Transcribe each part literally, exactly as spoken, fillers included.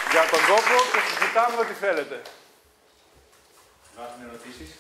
για τον κόπο και συζητάμε ό,τι θέλετε. Υπάρχουν ερωτήσεις.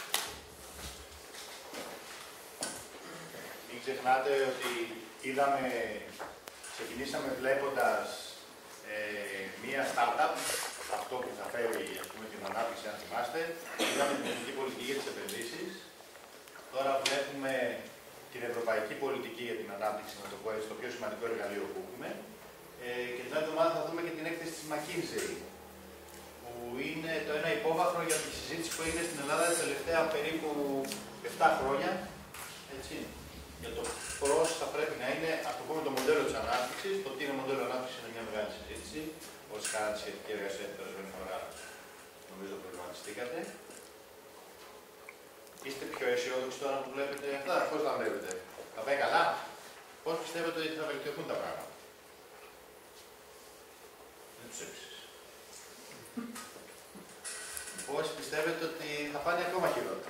Μην ξεχνάτε ότι είδαμε, ξεκινήσαμε βλέποντας ε, μία startup, αυτό που θα φέρει ας πούμε, την ανάπτυξη, αν θυμάστε. Είδαμε την εθνική πολιτική για τις επενδύσεις. Τώρα βλέπουμε την ευρωπαϊκή πολιτική για την ανάπτυξη, να το πω έτσι, το πιο σημαντικό εργαλείο που έχουμε. Ε, και την άλλη εβδομάδα θα δούμε και την έκθεση της McKinsey, που είναι το ένα υπόβαθρο για τη συζήτηση που έγινε στην Ελλάδα τα τελευταία περίπου επτά χρόνια. Έτσι, για το πώς θα πρέπει να είναι, ας το πούμε, το μοντέλο της ανάπτυξης. Το τι είναι μοντέλο ανάπτυξης είναι μια μεγάλη συζήτηση. Όσοι κάνατε τη σχετική εργασία την περασμένη φορά, νομίζω προβληματιστήκατε. Είστε πιο αισιόδοξοι τώρα που βλέπετε αυτά, πώς τα βλέπετε? Θα πάει καλά? Πώς πιστεύετε ότι θα βελτιωθούν τα πράγματα? Δεν τους έψεις. Πώς πιστεύετε ότι θα πάνε ακόμα χειρότερα?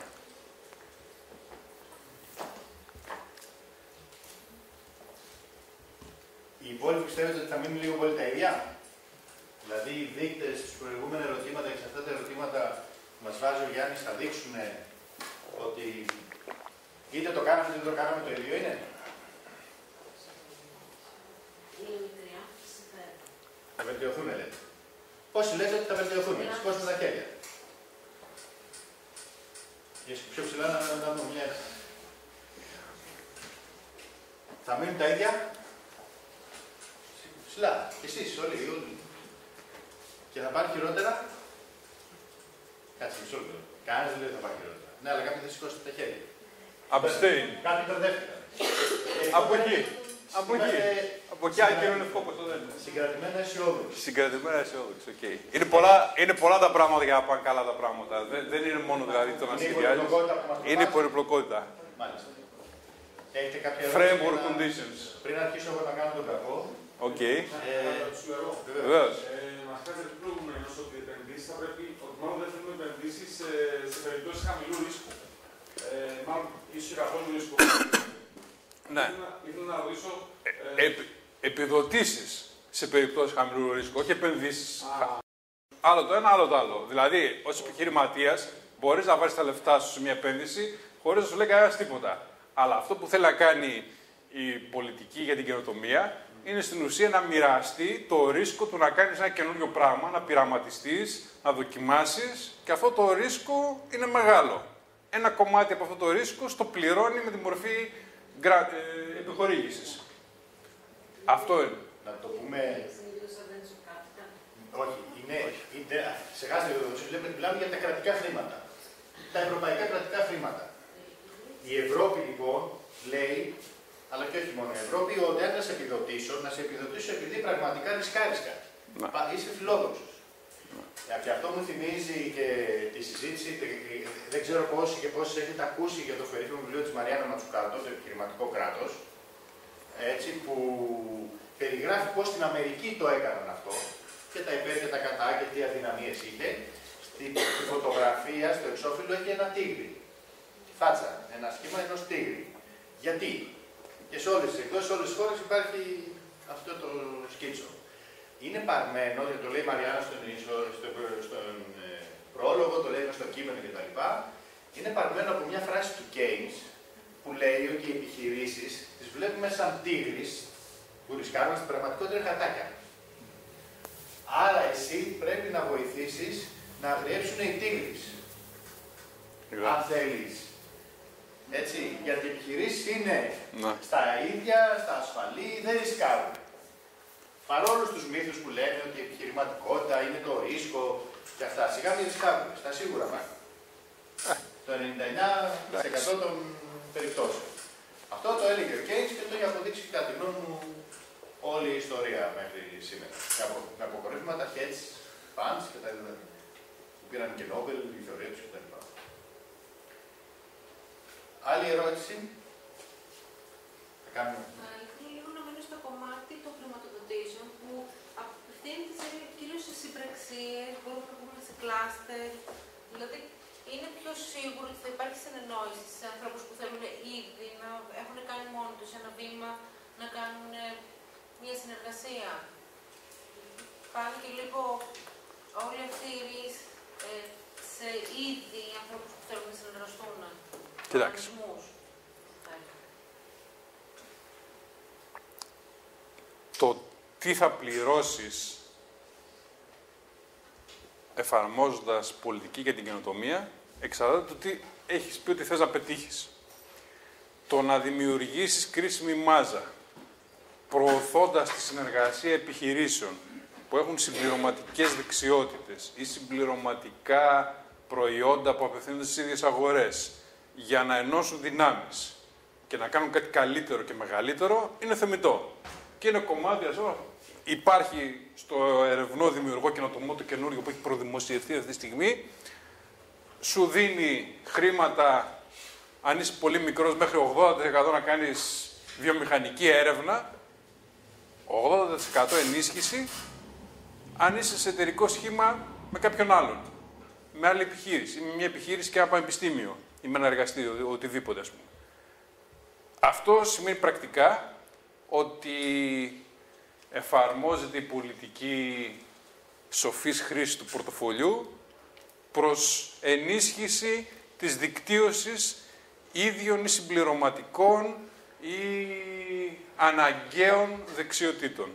Οι υπόλοιποι πιστεύετε ότι θα μείνουν λίγο πολύ τα ίδια? Δηλαδή οι δείκτες στους προηγούμενα ερωτήματα και σε αυτά τα ερωτήματα που μας βάζει ο Γιάννης θα δείξουν ότι είτε το κάναμε είτε το κάναμε το ίδιο είναι? Θα βελτιωθούν, λέτε. Πόσοι λέτε ότι θα βελτιωθούν? Σηκώστε τα χέρια. Και πιο ψηλά να κάνουμε μια. Θα μείνουν τα ίδια? Ψηλά. Και εσείς όλοι, όλοι. Και θα πάνε χειρότερα? Κάτσε μισό λεπτό. Κανένας δεν λέει θα πάνε χειρότερα. Ναι, αλλά κάποιοι δεν σηκώσετε τα χέρια. Abstain. Κάποιοι μπερδεύτηκαν. Από εκεί. Από εκεί. Από εκεί, αν και είναι φόκο, το δεν είναι. Συγκρατημένα αισιόδοξοι. Συγκρατημένα αισιόδοξοι, οκ. Okay. Είναι, πολλά, είναι πολλά τα πράγματα για να πάνε καλά τα πράγματα. Δεν, δεν είναι μόνο δηλαδή το να σχεδιάζει. Είναι η πολυπλοκότητα. Μάλιστα. Έχετε κάποια Framework conditions. Πριν αρχίσω εγώ να κάνω τον κακό. Οκ. Βεβαίως. Μας κάνετε προηγουμένως ότι οι επενδύσεις θα πρέπει, ότι μάλλον δεν θέλουμε επενδύσεις σε, σε περιπτώσεις χαμηλού ρίσκου. Ε, μάλλον ίσως και καθόλου ρίσκου. Ναι. Ήθελα να ρωτήσω. Ε, επι, επιδοτήσεις σε περιπτώσεις χαμηλού ρίσκου, όχι επενδύσεις. Άλλο το ένα, άλλο το άλλο. Δηλαδή, ως επιχειρηματίας, μπορείς να βάλεις τα λεφτά σου σε μια επένδυση χωρίς να σου λέει κανένας τίποτα. Αλλά αυτό που θέλει να κάνει η πολιτική για την καινοτομία είναι στην ουσία να μοιραστεί το ρίσκο του να κάνεις ένα καινούριο πράγμα, να πειραματιστείς, να δοκιμάσεις και αυτό το ρίσκο είναι μεγάλο. Ένα κομμάτι από αυτό το ρίσκο στο πληρώνει με τη μορφή γκρα... ε, επιχορήγησης. Αυτό είναι. Να το πούμε. Όχι, είναι. είναι ξεχάστε το, μιλάμε για τα κρατικά χρήματα. Τα ευρωπαϊκά κρατικά χρήματα. Η Ευρώπη λοιπόν λέει, αλλά και όχι μόνο η Ευρώπη, ότι αν να σε επιδοτήσω, να σε επιδοτήσω επειδή πραγματικά ρισκάρεις κάτι. Είσαι φιλόδοξος. Και αυτό μου θυμίζει και τη συζήτηση, δεν ξέρω πόσοι και πόσοι έχετε ακούσει για το περίφημο βιβλίο της Μαριάννα Ματσουκάτο, το επιχειρηματικό κράτος, έτσι, που περιγράφει πώς στην Αμερική το έκαναν αυτό, και τα υπέρ και τα κατά και τι αδυναμίες είχε. Στην φωτογραφία, στο εξώφυλλο, έχει ένα τίγρη. Φάτσα, ένα σχήμα ενός τίγρη. Γιατί? Και σε όλες τις εκδόσεις, σε όλες τις χώρες υπάρχει αυτό το σκίτσο. Είναι παρμένο, γιατί το λέει η Μαριάννα στον, στο, στον ε, πρόλογο, το λέει στο κείμενο κτλ. Είναι παρμένο από μια φράση του Keynes που λέει ότι οι επιχειρήσεις τις βλέπουμε σαν τίγρης που ρισκάρουν, στην πραγματικότητα είναι χατάκια. Άρα εσύ πρέπει να βοηθήσεις να αγριέψουν οι τίγρεις. Αν θέλεις. Έτσι, γιατί οι επιχειρήσεις είναι να. στα ίδια, στα ασφαλή, δεν ρισκάρουν. Παρόλο στους μύθους που λένε ότι η επιχειρηματικότητα είναι το ρίσκο και αυτά, σιγά μην ρισκάρουν, στα σίγουρα μάλλον. Το ενενήντα εννιά τοις εκατό των περιπτώσεων. Αυτό το έλεγε ο Keynes και το έχει αποδείξει κατά τη γνώμη μου όλη η ιστορία μέχρι σήμερα. Με αποκορύφωματα, hedge funds και τα λοιπά. Που πήραν και Νόμπελ, η θεωρία τους κτλ. Άλλη ερώτηση. Θα κάνουμε. Ήθελα λίγο να μείνω στο κομμάτι των χρηματοδοτήσεων που απευθύνεται κυρίως σε συμπραξίες, μπορούμε να πούμε σε κλάστερ. Δηλαδή, είναι πιο σίγουρο ότι θα υπάρχει συνεννόηση σε ανθρώπους που θέλουν ήδη να έχουν κάνει μόνοι τους ένα βήμα, να κάνουν μια συνεργασία. πάνε και λίγο όλοι αυτοί οι ροίς ε, σε ήδη ανθρώπους που θέλουν να συνεργαστούν. Κοιτάξτε. Το τι θα πληρώσεις εφαρμόζοντας πολιτική για την καινοτομία εξαρτάται από το τι έχεις πει ότι θες να πετύχεις. Το να δημιουργήσεις κρίσιμη μάζα, προωθώντας τη συνεργασία επιχειρήσεων που έχουν συμπληρωματικές δεξιότητες ή συμπληρωματικά προϊόντα που απευθύνονται στις ίδιες αγορές για να ενώσουν δυνάμεις και να κάνουν κάτι καλύτερο και μεγαλύτερο, είναι θεμιτό. Και είναι κομμάτι, αυτό υπάρχει στο ερευνό δημιουργό καινοτομό το καινούριο που έχει προδημοσιευτεί αυτή τη στιγμή, σου δίνει χρήματα, αν είσαι πολύ μικρός, μέχρι ογδόντα τοις εκατό να κάνεις βιομηχανική έρευνα, ογδόντα τοις εκατό ενίσχυση, αν είσαι σε εταιρικό σχήμα με κάποιον άλλον, με άλλη επιχείρηση, ή με μια επιχείρηση και ένα πανεπιστήμιο, ή με ένα εργαστήριο, οτιδήποτε, ας πούμε. Αυτό σημαίνει πρακτικά ότι εφαρμόζεται η πολιτική σοφής χρήσης του πορτοφολιού προς ενίσχυση της δικτύωσης ίδιων ή συμπληρωματικών ή αναγκαίων δεξιοτήτων.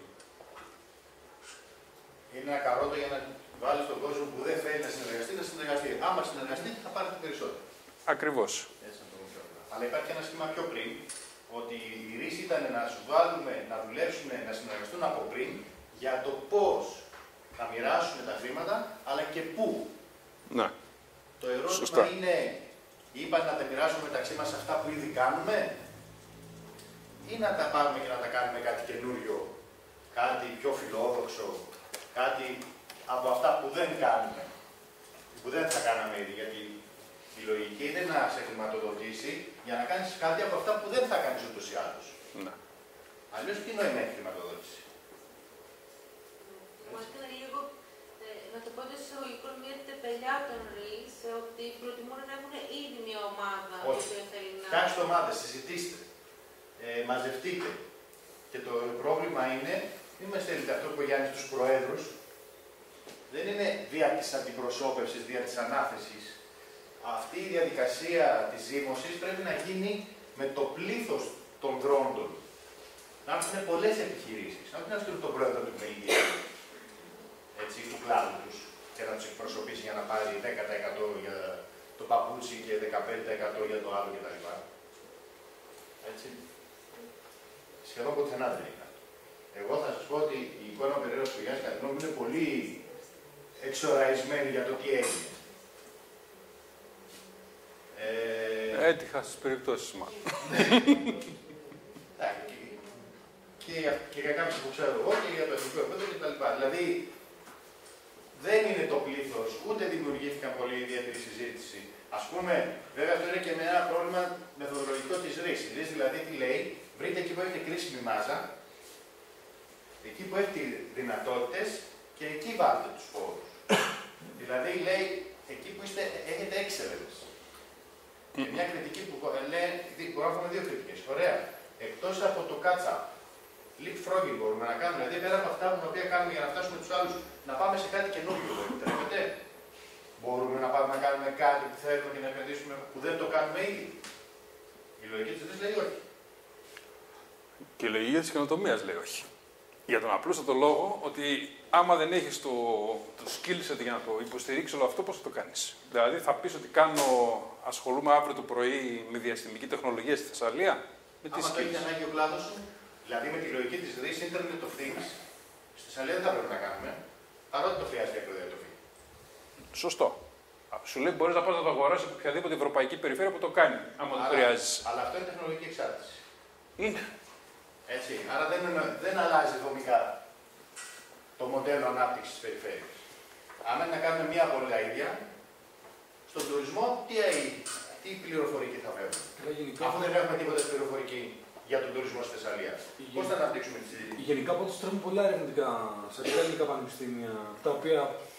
Είναι ένα καρότο για να βάλει τον κόσμο που δεν θέλει να συνεργαστεί, να συνεργαστεί. Άμα συνεργαστεί, θα πάρει περισσότερο. Ακριβώς. Έτσι να το πω πιο απλά. Αλλά υπάρχει ένα σχήμα πιο πριν, ότι η ρίση ήταν να σου βάλουμε, να δουλέψουμε, να συνεργαστούν από πριν για το πώς θα μοιράσουμε τα χρήματα, αλλά και πού. Ναι. Το ερώτημα Σωστά. είναι, είπαν να τα μοιράσουμε μεταξύ μας αυτά που ήδη κάνουμε, ή να τα πάρουμε και να τα κάνουμε κάτι καινούριο, κάτι πιο φιλόδοξο, κάτι από αυτά που δεν κάνουμε, που δεν θα κάναμε ήδη, γιατί η λογική είναι να σε χρηματοδοτήσει για να κάνεις κάτι από αυτά που δεν θα κάνεις ούτως ή άλλως. Ναι. Αλλιώς τι νόημα έχει χρηματοδότηση. Μου έκανε λίγο, ε, να το πω εντός εισαγωγικών, μια τεπελιά των ΡΙΣ, ότι προτιμούν να έχουν ήδη μια ομάδα η οποία θέλει να... Φτιάξτε ομάδες, συζητήστε, ε, μαζευτείτε. Και το πρόβλημα είναι, μην μας θέλετε αυτό που Γιάννη στους προέδρους, δεν είναι δια της αντιπροσώπευσης, δια της ανάθεσης. Αυτή η διαδικασία της ζήμωσης πρέπει να γίνει με το πλήθος των δρόντων. Να έρθουν πολλές επιχειρήσεις, να μην να στείλουν τον πρόεδρο του ΜΕΙΔΙΑ, έτσι, του κλάδου τους, και να τους εκπροσωπήσει για να πάρει δέκα τοις εκατό για το παπούτσι και δεκαπέντε τοις εκατό για το άλλο κτλ. Έτσι. Σχεδόν πουθενά δεν είναι. Εγώ θα σας πω ότι η εικόνα περίοδος του Γιάννη κατά τη γνώμη μου είναι πολύ εξοραϊσμένη για το τι έγινε. Ε... Έτυχα στις περιπτώσεις μάλλον. Εντάξει, και, για, και για κάποιους που ξέρω εγώ και για το εθνικό επίπεδο κτλ. Δηλαδή, δεν είναι το πλήθος, ούτε δημιουργήθηκαν πολύ ιδιαίτερη συζήτηση. Ας πούμε, βέβαια αυτό είναι και με ένα πρόβλημα μεθοδολογικό της ΡΙΣ. Η ΡΙΣ δηλαδή τι λέει, βρείτε εκεί που έχετε κρίσιμη μάζα, εκεί που έχετε δυνατότητες και εκεί βάλτε τους πόρους. Δηλαδή λέει, εκεί που είστε, έχετε excellence. Και μια κριτική που λέει, μπορούμε να έχουμε δύο κριτικές. Ωραία. Εκτός από το catch-up, leapfrogging μπορούμε να κάνουμε, δηλαδή πέρα από αυτά που κάνουμε για να φτάσουμε τους άλλους, να πάμε σε κάτι καινούργιο. Επιτρέπετε. Μπορούμε να πάμε να κάνουμε κάτι που θέλουμε και να επενδύσουμε που δεν το κάνουμε ήδη. Η λογική της λέει όχι. Και η λογική της καινοτομίας λέει όχι. Για τον απλούστατο λόγο ότι άμα δεν έχεις το, το skill set για να το υποστηρίξεις όλο αυτό, πώς θα το κάνεις. Δηλαδή θα πεις ότι κάνω, ασχολούμαι αύριο το πρωί με διαστημική τεχνολογία στη Θεσσαλία. Με τι άμα το έχει ανάγκη ο κλάδος σου, δηλαδή με τη λογική της ΡΙΣ, Internet of Things, στη Θεσσαλία δεν θα πρέπει να κάνουμε, παρότι το χρειάζεται η ακροδιατροφή. Σωστό. Σου λέει μπορείς να πας να το αγοράσεις από οποιαδήποτε ευρωπαϊκή περιφέρεια που το κάνει, άμα το χρειάζεσαι. Αλλά αυτό είναι τεχνολογική εξάρτηση. Είναι. Έτσι. Άρα δεν, δεν αλλάζει δομικά το μοντέλο ανάπτυξης της περιφέρειας. Αν είναι να κάνουμε μία από τα ίδια, στον τουρισμό τι, τι πληροφορική θα φέρουμε. Αφού δεν έχουμε τίποτα πληροφορική για τον τουρισμό στη Θεσσαλία, πώς θα αναπτύξουμε τη συζήτηση. Γενικά από ό,τι στρέφουν πολλά ερευνητικά σε αρκετά ελληνικά πανεπιστήμια, τα οποία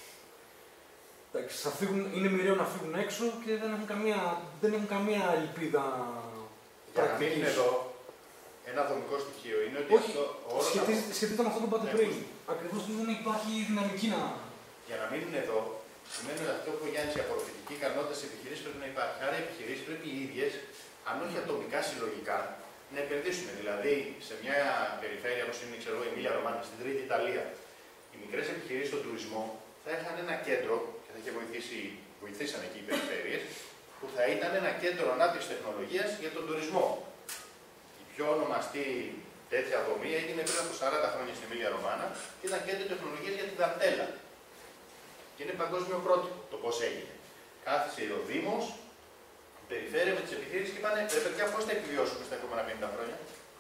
θα φύγουν, είναι μοιραίο να φύγουν έξω και δεν έχουν καμία, δεν έχουν καμία ελπίδα για να μείνουν εδώ, ένα δομικό στοιχείο είναι ότι Όχι, αυτό. Όλο σχετίζεται, σχετίζεται με αυτό που είπατε Ναι, πριν. πώς. Ακριβώς δεν υπάρχει δυναμική να. Για να μείνουν εδώ, σημαίνει ότι αυτό που Γιάννη, η απορροφητική ικανότητα τη επιχειρήση πρέπει να υπάρχει. Άρα οι επιχειρήσει πρέπει οι ίδιε, αν όχι ατομικά συλλογικά, να επενδύσουν. Δηλαδή, σε μια περιφέρεια όπω είναι ξέρω, η Εμίλια Ρωμάνα, στην Τρίτη Ιταλία, οι μικρέ επιχειρήσει στον τουρισμό θα είχαν ένα κέντρο και θα είχε βοηθήσει, βοηθήσαν εκεί οι περιφέρειες, που θα ήταν ένα κέντρο ανάπτυξη τεχνολογία για τον τουρισμό. Η πιο ονομαστή τέτοια δομή έγινε πριν από σαράντα χρόνια στην Εμίλια Ρωμάνα και ήταν κέντρο τεχνολογία για την δαρτέλα. Και είναι παγκόσμιο πρότυπο το πώ έγινε. Κάθισε ο Δήμο, η περιφέρεια με τι επιχειρήσει και είπανε: ρε παιδιά, πώ θα επιβιώσουμε στα επόμενα πενήντα χρόνια.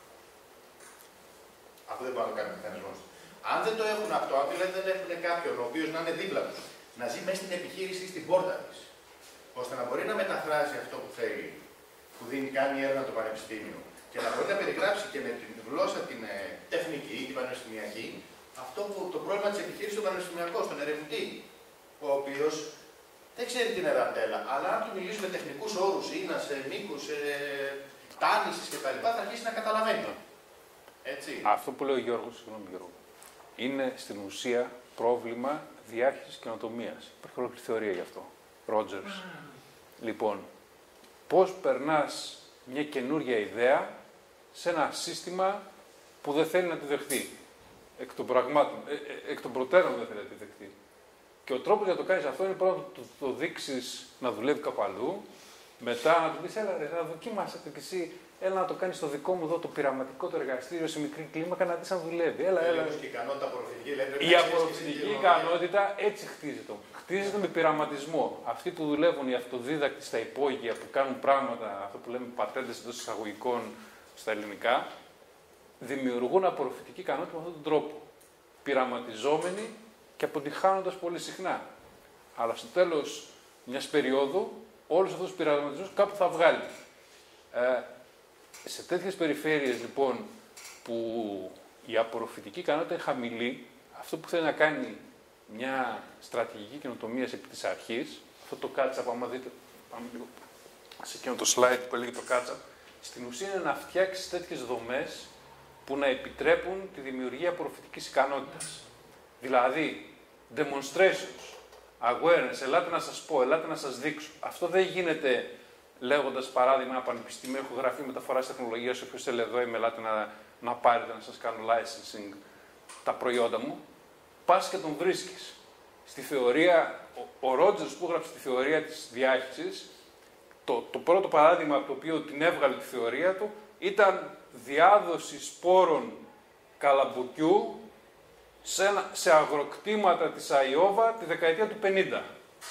Αυτό δεν μπορεί να το κάνει ο μηχανισμό. Αν δεν το έχουν αυτό, αν δηλαδή δεν έχουν κάποιον ο οποίο να είναι δίπλα του, να ζει μέσα στην επιχείρηση ή στην πόρτα τη, ώστε να μπορεί να μεταφράσει αυτό που θέλει, που δίνει, κάνει έρευνα το πανεπιστήμιο, και να μπορεί να περιγράψει και με την γλώσσα την ε, τεχνική, την πανεπιστημιακή, αυτό που το πρόβλημα τη επιχείρηση του πανεπιστημιακού, στον ερευνητή, ο οποίο δεν ξέρει την εραντέλα, αλλά αν του μιλήσουμε τεχνικού όρου ή να σε μήκου, σε τάνηση κτλ., θα αρχίσει να καταλαβαίνει. Έτσι. Αυτό που λέει ο Γιώργος, συγγνώμη Γιώργο, είναι στην ουσία πρόβλημα διάχυσης καινοτομίας. Υπάρχει ολόκληρη θεωρία γι' αυτό. Rogers. Mm. Λοιπόν, πώς περνάς μια καινούργια ιδέα σε ένα σύστημα που δεν θέλει να τη δεχτεί. Εκ των πραγμάτων, ε, ε, εκ των προτέρων δεν θέλει να τη δεχτεί. Και ο τρόπος για να το κάνεις αυτό είναι πρώτα να το, το, το δείξεις να δουλεύει κάπου αλλού, μετά να του πεις, έλα ρε, να δοκίμασετε κι εσύ, έλα να το κάνεις στο δικό μου εδώ το πειραματικό το εργαστήριο σε μικρή κλίμακα να δεις αν δουλεύει. Έλα, έλα. Και η ικανότητα απορροφητική, δηλαδή, η απορροφητική ικανότητα έτσι χτίζεται. Χτίζεται με πειραματισμό. Αυτοί που δουλεύουν οι αυτοδίδακτοι στα υπόγεια, που κάνουν πράγματα, αυτό που λέμε πατέντες εντός εισαγωγικών στα ελληνικά, δημιουργούν απορροφητική ικανότητα με αυτόν τον τρόπο. Πειραματιζόμενοι και αποτυχάνοντας πολύ συχνά. Αλλά στο τέλος μιας περίοδου, όλους αυτούς τους πειραματισμούς κάπου θα βγάλει. Ε, σε τέτοιες περιφέρειες λοιπόν που η απορροφητική ικανότητα είναι χαμηλή, αυτό που θέλει να κάνει μια στρατηγική καινοτομία επί της αρχής, αυτό το catch-up, άμα δείτε, πάμε λίγο σε εκείνο το slide που έλεγε το catch-up, στην ουσία είναι να φτιάξει τέτοιες δομές που να επιτρέπουν τη δημιουργία απορροφητικής ικανότητας. Δηλαδή, demonstrations, awareness, ελάτε να σας πω, ελάτε να σας δείξω. Αυτό δεν γίνεται λέγοντας παράδειγμα ένα πανεπιστήμιο, έχω γραφεί μεταφοράς τεχνολογίας, όποιος θέλει εδώ είμαι, ελάτε να, να πάρετε να σας κάνω licensing τα προϊόντα μου. Πας και τον βρίσκεις. Στη θεωρία, ο, ο Rogers που έγραψε τη θεωρία της διάχυσης, το, το πρώτο παράδειγμα από το οποίο την έβγαλε τη θεωρία του ήταν διάδοση σπόρων καλαμποκιού σε, ένα, σε αγροκτήματα της Αϊόβα τη δεκαετία του πενήντα.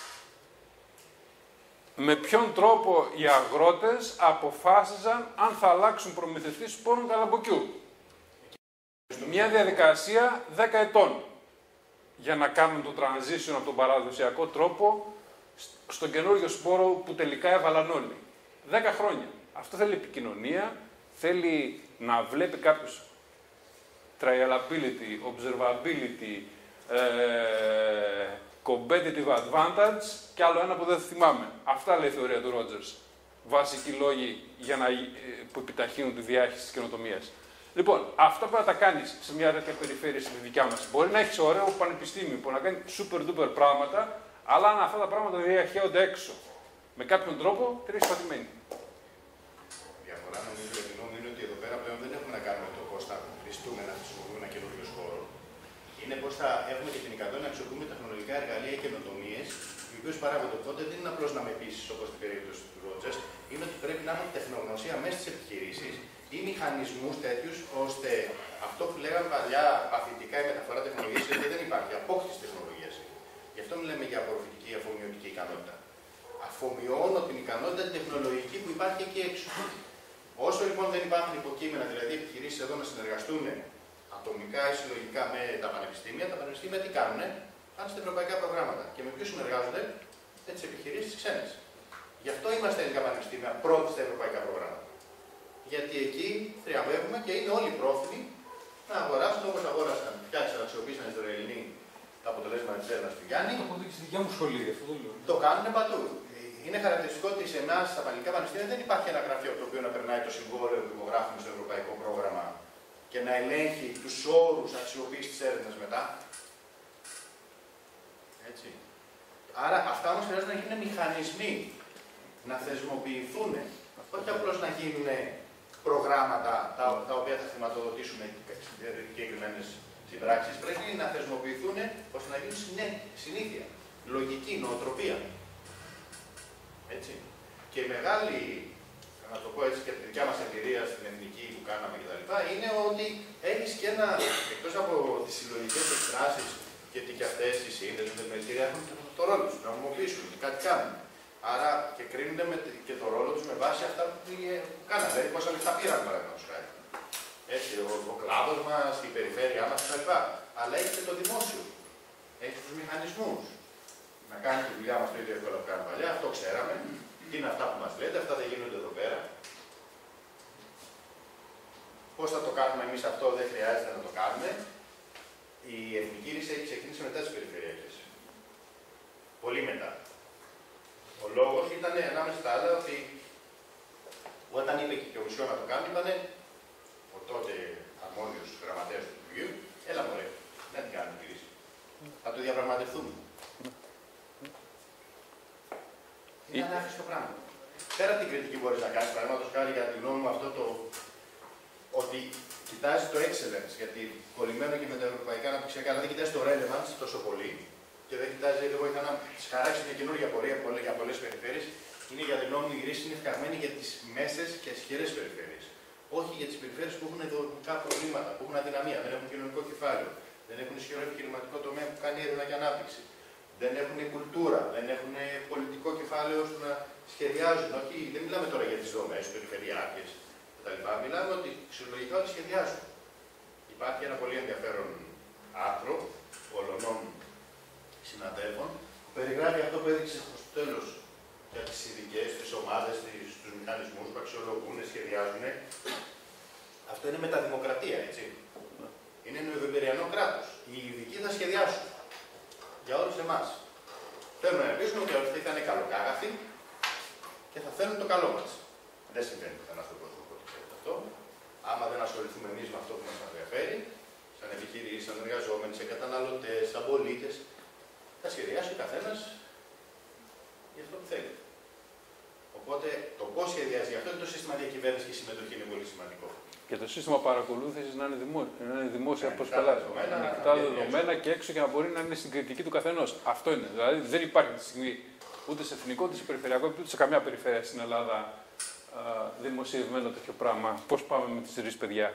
Με ποιον τρόπο οι αγρότες αποφάσιζαν αν θα αλλάξουν προμηθευτή σπόρων καλαμποκιού. Μια διαδικασία δέκα ετών για να κάνουν το transition από τον παραδοσιακό τρόπο στον καινούριο σπόρο που τελικά έβαλαν όλοι. δέκα χρόνια. Αυτό θέλει επικοινωνία, θέλει να βλέπει κάποιος trialability, observability, ε, competitive advantage και άλλο ένα που δεν θυμάμαι. Αυτά λέει η θεωρία του Rogers. Βασικοί λόγοι για να, που επιταχύνουν τη διάχυση της καινοτομίας. Λοιπόν, αυτά που να τα κάνεις σε μια τέτοια περιφέρεια στη δικιά μας. Μπορεί να έχεις ωραίο πανεπιστήμιο που να κάνει super duper πράγματα, αλλά αν αυτά τα πράγματα διαχέονται έξω με κάποιον τρόπο, τρεις πατημένοι. Η διαφορά νομίζω για την νόμη είναι ότι εδώ πέρα πλέον δεν έχουμε να κάνουμε το πώς θα πιστούμε να χρησιμοποιούμε ένα καινούριο χώρο. Είναι πώς θα έχουμε και την ικανότητα να αξιοποιούμε τεχνολογικά εργαλεία και καινοτομίες, οι οποίες παράγονται. Οπότε δεν είναι απλώς να με πείσεις όπως στην περίπτωση του Rogers, είναι ότι πρέπει να έχουμε τεχνογνωσία μέσα στις επιχειρήσεις ή μηχανισμούς τέτοιους, ώστε αυτό που λέγαμε παλιά παθητικά η μεταφορά τεχνολογίας, γιατί δεν υπάρχει απόκτηση τεχνολογίας. Γι' αυτό μιλάμε για απορροφητική ή αφομοιωτική ικανότητα. Αφομοιώνω την ικανότητα την τεχνολογική που υπάρχει εκεί έξω. Όσο λοιπόν δεν υπάρχουν υποκείμενα, δηλαδή επιχειρήσεις εδώ να συνεργαστούν ατομικά ή συλλογικά με τα πανεπιστήμια, τα πανεπιστήμια τι κάνουν, πάνε στα ευρωπαϊκά προγράμματα. Και με ποιους συνεργάζονται, με τις επιχειρήσεις ξένες. Γι' αυτό είμαστε ελληνικά πανεπιστήμια πρώτοι στα ευρωπαϊκά προγράμματα. Γιατί εκεί θριαμβεύουμε και είναι όλοι πρόθυμοι να αγοράσουν όπως αγόρασαν, φτιάξαν, αξιοποίησαν οι Ισραηλοί τα αποτελέσματα της έρευνας του Γιάννη. Το αποδείξει στη δικιά μου σχολή, αυτό το λέω. Το κάνουν παντού. είναι χαρακτηριστικό ότι σε εμάς στα πανελληνικά πανεπιστήμια δεν υπάρχει ένα γραφείο από το οποίο να περνάει το συμβόλαιο που υπογράφουμε στο ευρωπαϊκό πρόγραμμα και να ελέγχει τους όρους αξιοποίησης της έρευνας μετά. Έτσι. Άρα αυτά όμως χρειάζεται να γίνουν μηχανισμοί, να θεσμοποιηθούν, όχι απλώς να γίνουν προγράμματα τα, τα οποία θα χρηματοδοτήσουν συγκεκριμένες συμπράξεις. Πρέπει να θεσμοποιηθούν ώστε να γίνουν συνήθεια, λογική, νοοτροπία. Έτσι. Και η μεγάλη, να το πω έτσι και τη δικιά μας εμπειρία στην εθνική που κάναμε κτλ. Είναι ότι έχεις και ένα, εκτός από τις συλλογικές εκφράσεις, γιατί και αυτές οι σύνδεσμοι με μελητήρια έχουν το ρόλο τους, να νομιμοποιήσουν, κάτι κάνουν. Άρα και κρίνουν με, και το ρόλο τους με βάση αυτά που, που κάνανε. Δηλαδή, πόσα λεφτά πήραν, παραδείγματος χάρη. Έτσι, ο, ο κλάδος μας, η περιφέρειά μας κτλ. Αλλά έχει και το δημόσιο. Έχει τους μηχανισμούς. Να κάνει τη δουλειά μας το ίδιο εύκολα που κάνουμε παλιά, αυτό ξέραμε. Τι είναι αυτά που μας λέτε, αυτά δεν γίνονται εδώ πέρα. Πώς θα το κάνουμε εμείς αυτό, δεν χρειάζεται να το κάνουμε. Η εθνική ρίση έχει ξεκινήσει μετά τις περιφερειακές. Πολύ μετά. Ο λόγος ήταν ανάμεσα στα άλλα ότι όταν είπε και η Κομισιόν να το κάνει, ήταν ο τότε αρμόδιος γραμματέας του Υπουργείου, έλα μωρέ, να την κάνουμε τη ρίση. Θα το διαπραγματευτούμε. Είναι ανάφιστο πράγμα. Πέρα από την κριτική μπορείς να κάνεις, παραδείγματος χάρη για τη γνώμη μου αυτό το ότι κοιτάζει το excellence, γιατί κολλημένο και με τα ευρωπαϊκά αναπτυξιακά, αλλά δεν κοιτάζει το relevance τόσο πολύ και δεν κοιτάζει, εγώ είχα να της χαράξει μια καινούργια πορεία για πολλές περιφέρειες, είναι για την γνώμη μου η ρίση είναι φτιαγμένη για τις μέσες και ισχυρές περιφέρειες. Όχι για τις περιφέρειες που έχουν ιδεολογικά προβλήματα, που έχουν αδυναμία, δεν έχουν κοινωνικό κεφάλαιο, δεν έχουν ισχυρό επιχειρηματικό τομέα που κάνει έρευνα και ανάπτυξη. Δεν έχουν κουλτούρα, δεν έχουν πολιτικό κεφάλαιο ώστε να σχεδιάζουν. Όχι, δεν μιλάμε τώρα για τις δομές περιφερειάρχες κτλ. Μιλάμε ότι συλλογικά ότι σχεδιάζουν. Υπάρχει ένα πολύ ενδιαφέρον άρθρο πολλών συναδέλφων που περιγράφει αυτό που έδειξε στο τέλος για τις ειδικές, τις ομάδες, τους μηχανισμούς που αξιολογούν, σχεδιάζουν. Αυτό είναι μεταδημοκρατία, έτσι. Είναι νεοευημεριανό κράτος. Οι ειδικοί θα σχεδιάσουν. Για όλους εμάς. Θέλουν να ελπίσουν ότι όλοι θα είναι καλοκάγαθοι και θα θέλουν το καλό μας. Δεν συμβαίνει πουθενά στον κόσμο που ξέρετε αυτό. Άμα δεν ασχοληθούμε εμείς με αυτό που μας ενδιαφέρει, σαν επιχειρήσεις, σαν εργαζόμενοι, σαν καταναλωτές, σαν πολίτες, θα σχεδιάσει ο καθένας για αυτό που θέλει. Οπότε το πώς σχεδιάζει γι' αυτό και το σύστημα διακυβέρνησης και συμμετοχή είναι πολύ σημαντικό. Και το σύστημα παρακολούθησης να είναι δημόσια, να είναι δημόσια προς πελάτη. Ανοιχτά δεδομένα και έξω και να μπορεί να είναι στην κριτική του καθενός. Αυτό είναι. Δηλαδή δεν υπάρχει τη στιγμή ούτε σε εθνικό, ούτε σε περιφερειακό, ούτε σε καμιά περιφέρεια στην Ελλάδα α, δημοσιευμένο τέτοιο πράγμα. Πώς πάμε με τις τρεις παιδιά.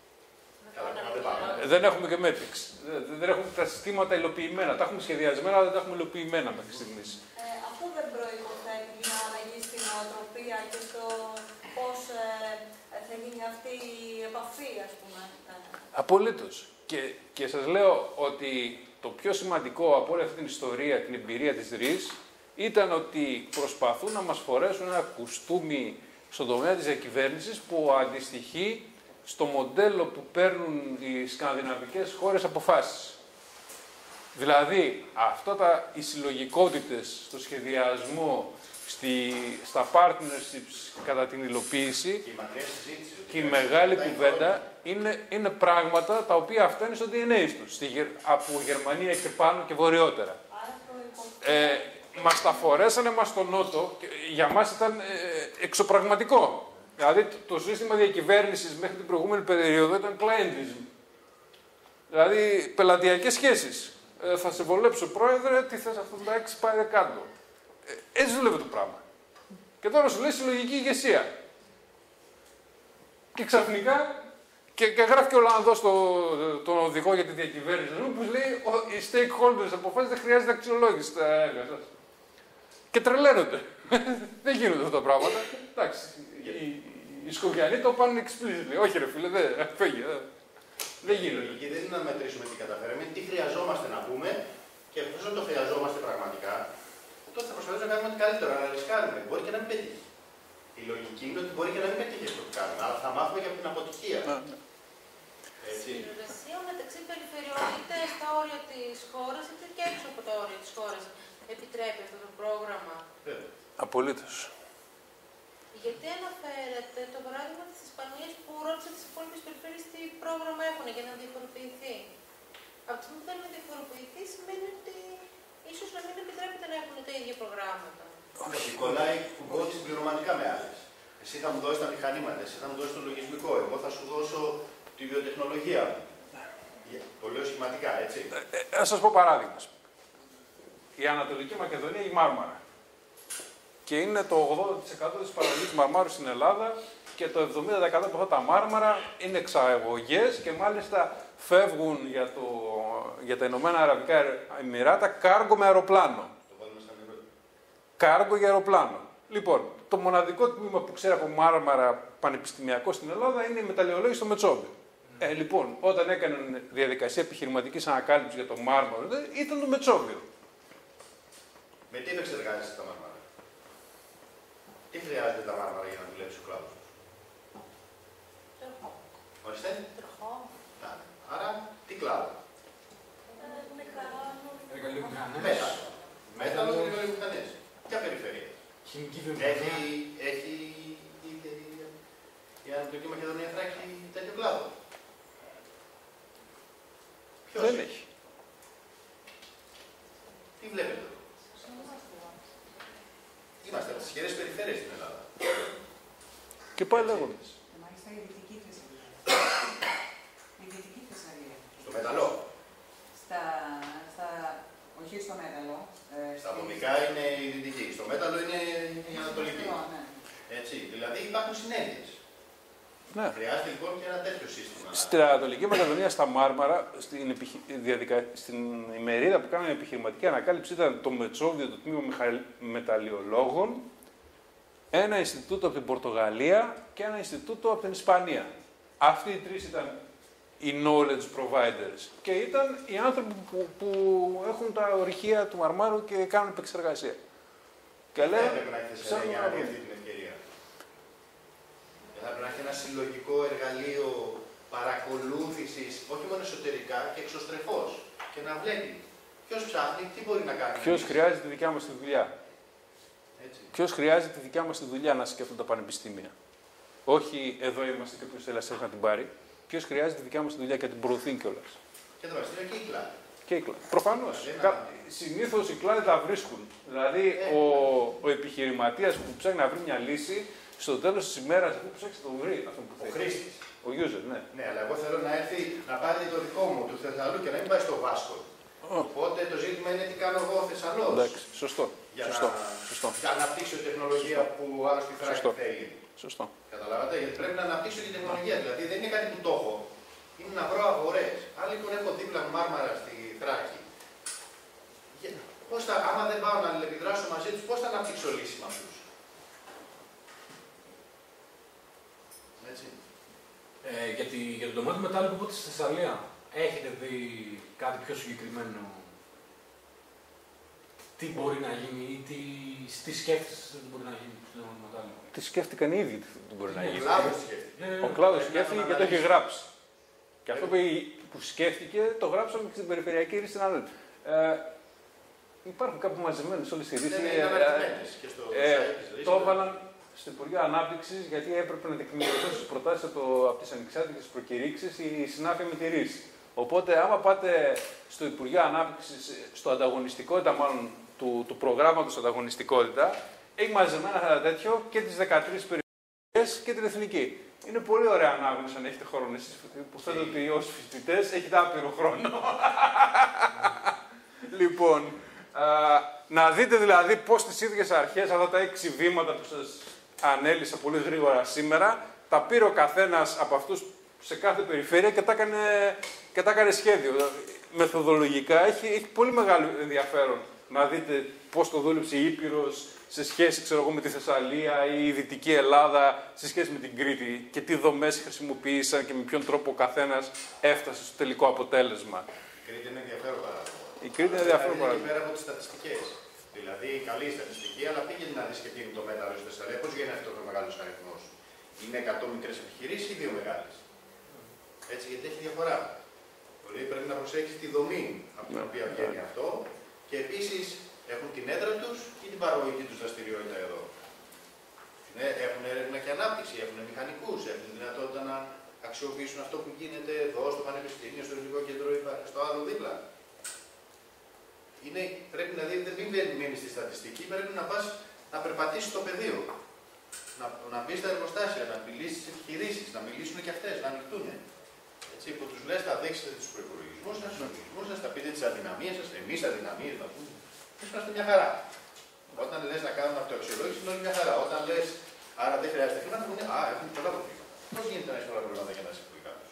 Καλά, δεν έχουμε και metrics. Δεν, δεν έχουμε τα συστήματα υλοποιημένα. Τα έχουμε σχεδιασμένα, αλλά δεν τα έχουμε υλοποιημένα μέχρι στιγμής. Ε, αυτό δεν προϋποθέτει μια αλλαγή στην νοοτροπία και στο πώς ε, θα γίνει αυτή η επαφή, ας πούμε. Απολύτως. Και, και σας λέω ότι το πιο σημαντικό από όλη αυτή την ιστορία, την εμπειρία της ΡΙΣ, ήταν ότι προσπαθούν να μας φορέσουν ένα κουστούμι στον τομέα της διακυβέρνησης που αντιστοιχεί στο μοντέλο που παίρνουν οι σκανδιναβικές χώρες αποφάσεις. Δηλαδή, αυτά τα, οι συλλογικότητες στο σχεδιασμό, στη, στα partnerships κατά την υλοποίηση και η μεγάλη κουβέντα είναι, είναι πράγματα τα οποία αυτά είναι στο ντι εν έι τους, στη, από Γερμανία και πάνω και βορειότερα. Ε, μας τα φορέσανε μας στο Νότο και για μας ήταν ε, εξωπραγματικό. Δηλαδή το, το σύστημα διακυβέρνησης μέχρι την προηγούμενη περίοδο ήταν clientism. Δηλαδή πελατειακές σχέσεις. Ε, θα σε βολέψω πρόεδρε, τι θες αυτό το έξι, πάει κάτω. Ε, έτσι δούλευε το πράγμα. Και τώρα σου λέει συλλογική ηγεσία. Και ξαφνικά, και, και γράφει και ο Ολλανδός το, τον οδηγό για τη διακυβέρνηση, που λέει οι stakeholders αποφάσεις δεν χρειάζεται αξιολόγηση στα έργα σας. Και τρελαίνονται. Δεν γίνονται αυτά τα πράγματα. Εντάξει, οι, οι Σκοπιανοί το πάνε explicitly. Όχι ρε φίλε, δεν φύγει. Δεν γίνεται. Και δεν είναι να μετρήσουμε τι καταφέραμε, τι χρειαζόμαστε να πούμε και εφόσον το χρειαζόμαστε πραγματικά, τότε θα προσπαθήσουμε να κάνουμε κάτι καλύτερο, να ρισκάρουμε. Μπορεί και να μην πετύχει. Η λογική είναι ότι μπορεί και να μην πετύχει αυτό που κάνουμε, αλλά θα μάθουμε και από την αποτυχία. Συνεργασία μεταξύ περιφερειών, είτε στα όρια της χώρας, είτε και έξω από τα όρια της χώρας, επιτρέπει αυτό το πρόγραμμα. Απολύτως. Γιατί αναφέρετε το παράδειγμα της Ισπανίας που ρώτησε τις υπόλοιπες περιφέρειες τι πρόγραμμα έχουν για να διαφοροποιηθεί. Από τη στιγμή που θέλουν να διαφοροποιηθεί σημαίνει ότι ίσως να μην επιτρέπεται να έχουν τα ίδια προγράμματα. Όχι, κολλάει κουμπότη συμπληρωματικά με άλλες. Εσύ θα μου δώσεις τα μηχανήματα, εσύ θα μου δώσεις το λογισμικό, εγώ θα σου δώσω τη βιοτεχνολογία μου. Το λέω σχηματικά, έτσι. Ε, ε, ας σας πω παράδειγμα. Η Ανατολική Μακεδονία, η Μάρμαρα. Και είναι το ογδόντα τοις εκατό της παραγωγής μαρμάρου στην Ελλάδα και το εβδομήντα τοις εκατό από αυτά τα μάρμαρα είναι εξαγωγές και μάλιστα φεύγουν για, το, για τα Ηνωμένα Αραβικά Εμιράτα κάργο με αεροπλάνο. Κάργο για αεροπλάνο. Λοιπόν, το μοναδικό τμήμα που ξέρει από Μάρμαρα πανεπιστημιακό στην Ελλάδα είναι η μεταλλιολόγηση στο Μετσόβιο. Ε, λοιπόν, όταν έκαναν διαδικασία επιχειρηματικής ανακάλυψης για το Μάρμαρο, ήταν το Μετσόβιο. Με τι επεξεργάζεσαι τα Μάρμαρα? Τι χρειάζεται τα Μάρμαρα για να δουλέψει ο κλάδος? Τροχό. Ορίστε. Τροχό. Άρα, τι κλάδο? Μέταλλο. Μέταλλο και εργαλειομηχανές. Ποια περιφέρεια? Χημική Έχει, βιομηχανία. έχει η, η Ανατολική Μακεδονία Θράκη τέτοιο κλάδο? Ποιος Δεν έχει? έχει. Τι βλέπετε εδώ? Είμαστε από τις ισχυρές περιφέρειες στην Ελλάδα. Και πάλι λέγοντας. Μάλιστα η Δυτική Θεσσαλία. Η Δυτική Θεσσαλία. Στο μεταλλό. Στα, στα, όχι στο μέταλλο. Ε, Στα ατομικά είναι η δυτική. Στο μέταλλο είναι η ανατολική. Ναι. Έτσι. Δηλαδή υπάρχουν συνέργειες. Ναι. Χρειάζεται λοιπόν και ένα τέτοιο σύστημα. Στην Ανατολική Μακεδονία, στα Μάρμαρα, στην, επιχει... διαδικα... στην ημερίδα που κάνανε επιχειρηματική ανακάλυψη ήταν το Μετσόβιο, το τμήμα Μιχα... μεταλλιολόγων, ένα Ινστιτούτο από την Πορτογαλία και ένα Ινστιτούτο από την Ισπανία. Αυτοί οι τρεις ήταν οι knowledge providers και ήταν οι άνθρωποι που, που έχουν τα ορυχεία του Μαρμάρου και κάνουν επεξεργασία. Και Δεν λέει, έπρεπε να έχει θεσσαλία για να δει αυτή την ευκαιρία. Θα πρέπει να έχει ένα συλλογικό εργαλείο παρακολούθησης, όχι μόνο εσωτερικά και εξωστρεφώς. Και να βλέπει ποιος ψάχνει, τι μπορεί να κάνει. ποιος χρειάζεται τη δικιά μας τη δουλειά. Έτσι. Ποιος χρειάζεται τη δικιά μας τη δουλειά να σκέφτονται τα πανεπιστήμια. Όχι εδώ είμαστε και ποιος θέλει να την πάρει. Ποιος χρειάζεται τη δικιά μας τη δουλειά και την προωθεί κιόλας. Και το πανεπιστήμιο και η κλάδη. Και η κλάδη. Προφανώς. Ένα... Κα... Συνήθως οι κλάδοι τα βρίσκουν. Δηλαδή Ε, ο, ο επιχειρηματίας που ψάχνει να βρει μια λύση, στο τέλος της ημέρας που ψάχνει να το βρει αυτό που Ο θέλει. χρήστης. Ο user, ναι. Ναι, αλλά εγώ θέλω να έρθει να πάρει το δικό μου του Θεσσαλού και να μην πάει στο Βάσκο. Oh. Οπότε το ζήτημα είναι τι κάνω εγώ Θεσσαλός. Εντάξει, σωστό. Για Σωστό. να, Σωστό. να αναπτύξω τεχνολογία Σωστό. που άλλο στη Θράκη Σωστό. θέλει. Σωστό. Καταλάβατε, γιατί πρέπει να αναπτύξω την τεχνολογία. Δηλαδή δεν είναι κάτι που το έχω. Είναι να βρω αγορές. Αν λοιπόν έχω δίπλα Μάρμαρα στη Θράκη, πώς θα, άμα δεν πάω να αλληλεπιδράσω μαζί τους, πώς θα αναπτύξω λύση με αυτούς. Έτσι. Ε, για, τη, για τον τομέα του μετάλλου που στη Θεσσαλία, έχετε δει κάτι πιο συγκεκριμένο? Τι μπορεί να γίνει ή τι, τι σκέφτεστε ότι μπορεί να γίνει στον τομέα του μετάλλου? Τι σκέφτηκαν οι ίδιοι τι μπορεί να Ο γίνει. κλάδος σκέφτηκε. Ο κλάδος Πρέπει να σκέφτηκε τον και το έχει αναλύσει. γράψει. Και αυτό που σκέφτηκε το γράψαμε και στην περιφερειακή ρίση στην άλλη. Ε, υπάρχουν κάπου μαζεμένες όλες οι ρίσεις. Δεν είναι αναρτημένες και στο Ε, site της ΡΙΣ. το έβαλαν στο Υπουργείο Ανάπτυξης γιατί έπρεπε να τεκμηριωθούν στις προτάσεις από, από τις ανεξάρτητες προκηρύξεις η συνάφεια με τη ρίση. Οπότε, άμα πάτε στο Υπουργείο Ανάπτυξης, στο ανταγωνιστικότητα μάλλον του, του προγράμματος ανταγωνιστικότητα, έχει μαζεμένα ένα τέτοιο και τις δεκατρείς περιφερειές και την εθνική. Είναι πολύ ωραία ανάγνωση αν έχετε χρόνο. Εσείς που θέλετε ότι ως φοιτητές έχετε άπειρο χρόνο. Λοιπόν, α, να δείτε δηλαδή πώς τις ίδιες αρχές, αυτά τα έξι βήματα που σας ανέλησα πολύ γρήγορα σήμερα, τα πήρε ο καθένας από αυτούς σε κάθε περιφέρεια και τα έκανε, και τα έκανε σχέδιο. Μεθοδολογικά έχει, έχει πολύ μεγάλο ενδιαφέρον να δείτε πώς το δούλεψε η Ήπειρος σε σχέση ξέρω εγώ, με τη Θεσσαλία ή η Δυτική Ελλάδα, σε σχέση με την Κρήτη και τι δομές χρησιμοποίησαν και με ποιον τρόπο ο καθένας έφτασε στο τελικό αποτέλεσμα. Η Κρήτη είναι ενδιαφέρον παράδειγμα. Η Κρήτη είναι ενδιαφέρον Δηλαδή, παράδειγμα. πέρα από τις στατιστικές. Δηλαδή, καλή στατιστική, αλλά πήγαινε να δεις και τι είναι το μέταλλο στη Θεσσαλία. Πώς γίνεται αυτό ο μεγάλος αριθμός? Είναι εκατό μικρές επιχειρήσεις ή δύο μεγάλες? Έτσι, γιατί έχει διαφορά. Πολύ πρέπει να προσέξεις τη δομή από την Ναι. οποία βγαίνει αυτό και επίσης Έχουν την έδρα τους ή την παραγωγική τους δραστηριότητα εδώ. Έχουν έρευνα και ανάπτυξη, έχουν μηχανικούς, έχουν δυνατότητα να αξιοποιήσουν αυτό που γίνεται εδώ στο Πανεπιστήμιο, στο Ελληνικό Κέντρο ή στο άλλο δίπλα. Είναι, πρέπει δηλαδή δεν μην μείνει στη στατιστική, πρέπει να πας να περπατήσεις στο πεδίο. Να, να μπει στα εργοστάσια, να μιλήσει στις επιχειρήσεις, να μιλήσουν και αυτές, να ανοιχτούν. Έτσι, που τους λες, θα δείξετε τους προϋπολογισμούς σας, τους οργανισμούς σας, θα πείτε τις αδυναμίες σας, εμείς αδυναμίες θα πούμε. Εμείς είμαστε μια χαρά. Όταν λες να κάνουμε αυτοαξιολόγηση, είναι όλη μια χαρά. Όταν λες, άρα δεν χρειάζεται χρήματα, μου α, έχουν πολλά προβλήματα. Πώς γίνεται να έχει πολλά προβλήματα για να είσαι πολύ κάτω.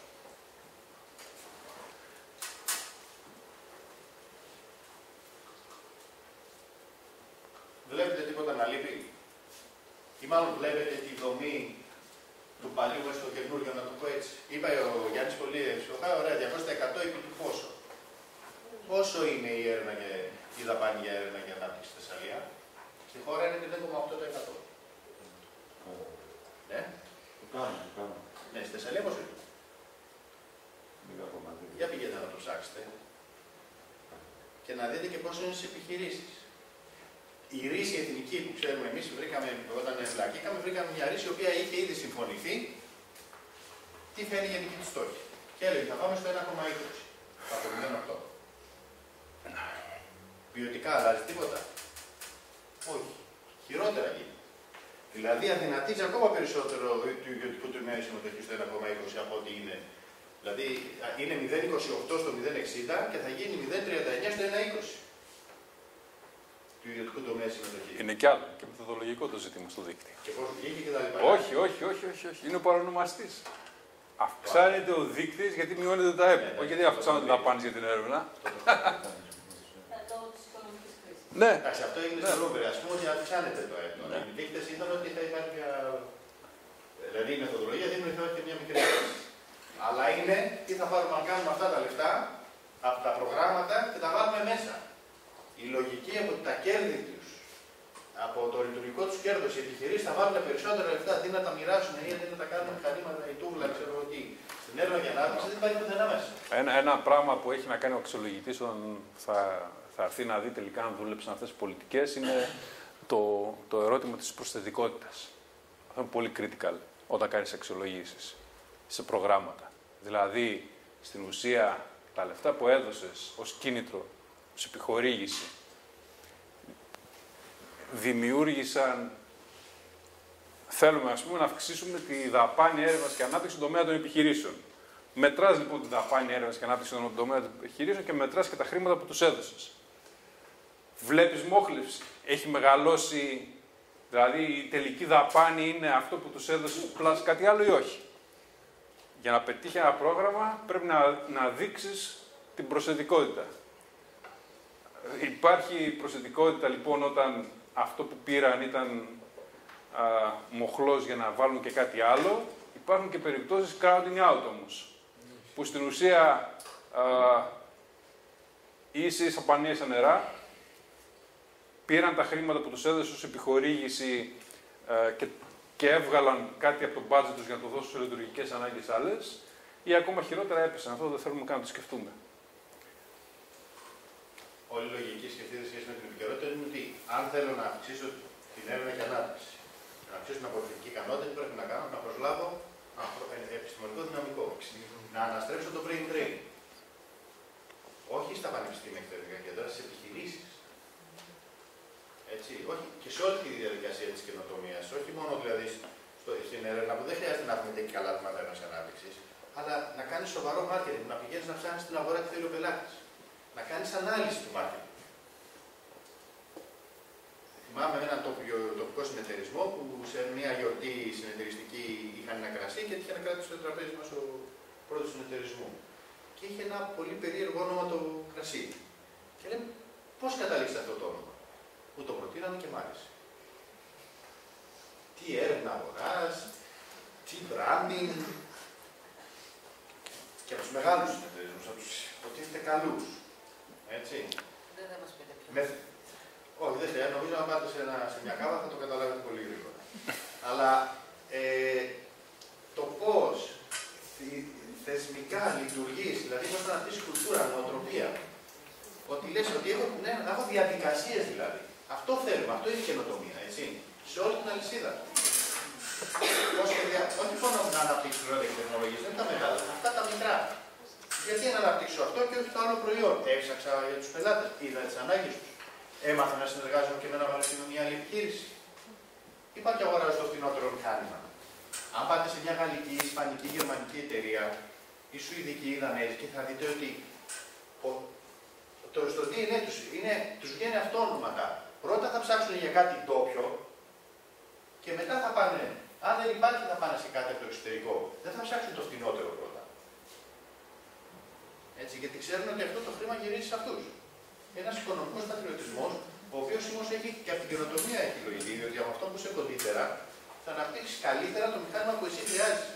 Βλέπετε τίποτα να λείπει. Ή μάλλον βλέπετε τη δομή του παλιού μέσα στο καινούργιο, να το πω έτσι. Είπα ο Γιάννης πολύ εύστοχα, ωραία, διακόσια τοις εκατό επί του πόσο. Πόσο είναι η έρευνα και η δαπάνη για έρευνα και ανάπτυξη στη Θεσσαλία? Στη χώρα είναι μηδέν κόμμα οκτώ τοις εκατό. Ναι. Το κάνουμε, το κάνουμε. Ναι, στη Θεσσαλία πόσο είναι? Για πηγαίνετε να το ψάξετε. Και να δείτε και πόσο είναι στις επιχειρήσεις. Η ρίση εθνική που ξέρουμε εμείς, βρήκαμε, όταν ευλακήκαμε, βρήκαμε μια ρίση η οποία είχε ήδη συμφωνηθεί. Τι φέρνει η γενική της στόχη. Και έλεγε θα πάμε στο ένα κόμμα είκοσι. Από το μηδέν κόμμα οκτώ. Ποιοτικά αλλάζει τίποτα? Όχι. Χειρότερα γίνει. Δηλαδή αδυνατίζει ακόμα περισσότερο του ιδιωτικού τομέα η συμμετοχή στο ένα κόμμα είκοσι από ό,τι είναι. Δηλαδή είναι μηδέν κόμμα είκοσι οκτώ στο μηδέν κόμμα εξήντα και θα γίνει μηδέν κόμμα τριάντα εννιά στο ένα κόμμα είκοσι. Του ιδιωτικού τομέα συμμετοχή. Είναι κι άλλο και μεθοδολογικό το ζήτημα στο δίκτυο. Και πώς βγήκε και τα λοιπά. Όχι, όχι, όχι, όχι, όχι. Είναι ο παρονομαστής. Αυξάνεται ο δείκτης γιατί μειώνεται τα ΕΠ. Όχι γιατί αυξάνονται τα δαπάνες για την έρευνα. Λόγω της οικονομικής κρίσης. Ναι. Εντάξει, αυτό έγινε στο Ρούμπερ. Α πούμε ότι αυξάνεται το ΕΠ. Οι δείκτες ήταν ότι θα υπάρχει μια. Δηλαδή η μεθοδολογία δίνει ότι μια μικρή έκθεση. Αλλά είναι τι θα πάρουμε να κάνουμε αυτά τα λεφτά από τα προγράμματα και τα βάλουμε μέσα. Η λογική από τα κέρδη τους, από το λειτουργικό τους κέρδος, οι επιχειρήσεις θα βάλουν περισσότερα λεφτά αντί να τα μοιράσουν ή αντί να τα κάνουν μηχανήματα ή τούβλα, ξέρω εγώ τι. Στην έρευνα και ανάπτυξη δεν υπάρχει πουθενά μέσα. Ένα, ένα πράγμα που έχει να κάνει ο αξιολογητής όταν θα, θα έρθει να δει τελικά αν δούλεψαν αυτές τις πολιτικές είναι το, το ερώτημα της προσθετικότητας. Αυτό είναι πολύ critical όταν κάνεις αξιολογήσεις σε προγράμματα. Δηλαδή, στην ουσία, τα λεφτά που έδωσες ως κίνητρο σε επιχορήγηση δημιούργησαν, θέλουμε ας πούμε, να αυξήσουμε τη δαπάνη έρευνας και ανάπτυξη στον τομέα των επιχειρήσεων. Μετράς λοιπόν τη δαπάνη έρευνας και ανάπτυξη στον τομέα των επιχειρήσεων και μετράς και τα χρήματα που τους έδωσες. Βλέπεις μόχλευση. Έχει μεγαλώσει, δηλαδή η τελική δαπάνη είναι αυτό που τους έδωσες πλάς κάτι άλλο ή όχι. Για να πετύχει ένα πρόγραμμα πρέπει να, να δείξεις την προσθετικότητα. Υπάρχει προσθετικότητα λοιπόν όταν αυτό που πήραν ήταν α, μοχλός για να βάλουν και κάτι άλλο. Υπάρχουν και περιπτώσεις crowding out όμως, που στην ουσία ίσε ίσα πανία στα νερά, πήραν τα χρήματα που τους έδωσε ως επιχορήγηση α, και, και έβγαλαν κάτι από το budget τους για να το δώσουν σε λειτουργικές ανάγκες άλλες, ή ακόμα χειρότερα έπεσαν. Αυτό δεν θέλουμε καν να το σκεφτούμε. Όλη η λογική σκεφτείτε σχέση με την επικαιρότητα είναι ότι αν θέλω να αυξήσω την έρευνα και ανάπτυξη, να αυξήσω την απορροφητική ικανότητα, τι πρέπει να κάνω? Να προσλάβω επιστημονικό δυναμικό. Να αναστρέψω το brain drain. Όχι στα πανεπιστήμια και τα ειδικά κέντρα, στι επιχειρήσεις. Έτσι, όχι, και σε όλη τη διαδικασία της καινοτομίας. Όχι μόνο δηλαδή στο, στην έρευνα που δεν χρειάζεται να έχουμε τέτοια καλά βήματα έρευνας και ανάπτυξης, αλλά να κάνεις σοβαρό marketing, να πηγαίνεις να ψάχνεις στην αγορά τι θέλει ο πελάτης. Να κάνεις ανάλυση του marketing. Θυμάμαι έναν τοπιο, τοπικό συνεταιρισμό που σε μια γιορτή συνεταιριστική είχαν ένα κρασί και έτυχε να κράτησε στο τραπέζι μας ο πρώτος του συνεταιρισμού. Και είχε ένα πολύ περίεργο όνομα το κρασί. Και λέμε, πώς καταλήξετε αυτό το όνομα? Μου το προτείνανε και μ' άρεσε. Τι έρευνα αγοράς, τι branding. Και από τους μεγάλους συνεταιρισμούς, από τους υποτίθεται καλούς. Έτσι. Δεν θα μας πείτε ποιο. Με... Όχι, δεν χρειάζεται. Νομίζω να πάτε σε, ένα, σε μια κάβα θα το καταλάβετε πολύ γρήγορα. Αλλά ε, το πώς θεσμικά λειτουργείς, δηλαδή πώς να αναπτύσσεις κουλτούρα, νοοτροπία, ότι λες ότι έχω, ναι, να έχω διαδικασίες δηλαδή. Αυτό θέλουμε, αυτό είναι η καινοτομία, έτσι. Σε όλη την αλυσίδα. Όχι μόνο να αναπτύξουν πρώτες τεχνολογίες, δεν είναι τα μεγάλα, αυτά τα μικρά. Γιατί να αναπτύξω αυτό και όχι το άλλο προϊόν. Έψαξα για τους πελάτες, είδα τις ανάγκες τους. Έμαθα να συνεργάζομαι και με ένα πανεπιστήμιο μια άλλη επιχείρηση. Είπα και αγοράζω το φθηνότερο μηχάνημα. Αν πάτε σε μια γαλλική, ισπανική, γερμανική εταιρεία, η σουηδική, η δανέζικη, θα δείτε ότι ο, το, στο ντι εν έι τους, είναι, τους βγαίνει αυτόματα. Πρώτα θα ψάξουν για κάτι ντόπιο και μετά θα πάνε. Αν δεν υπάρχει, θα πάνε σε κάτι από το εξωτερικό. Δεν θα ψάξουν το φθηνότερο πρώτα. Έτσι, γιατί ξέρουν ότι αυτό το χρήμα γυρίζει σε αυτούς. Ένας οικονομικός πατριωτισμός, ο οποίος όμως έχει και από την καινοτομία έχει λογική, διότι από αυτό που είσαι κοντύτερα θα αναπτύξει καλύτερα το μηχάνημα που εσύ χρειάζεσαι.